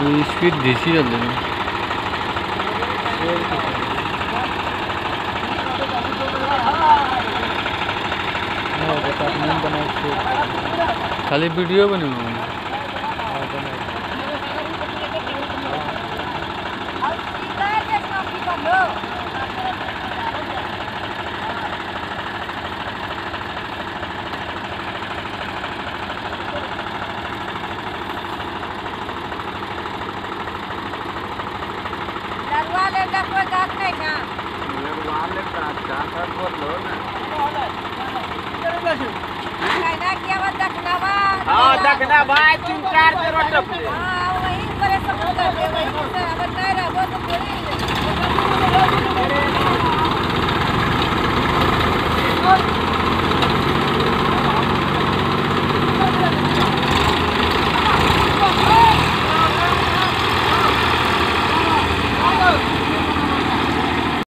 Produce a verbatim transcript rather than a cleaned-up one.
Speed देसी चलते हैं। खाली वीडियो बने हुए हैं। लगवा लेगा कोई बात नहीं ना। लगवा लेगा चाचा बोल लो ना। कहना क्या बात दखनावा। हाँ दखना भाई तीन चार जरूर टपले। हाँ वही परे सब कर दे वही से अगर नहीं रहो तो थोड़ी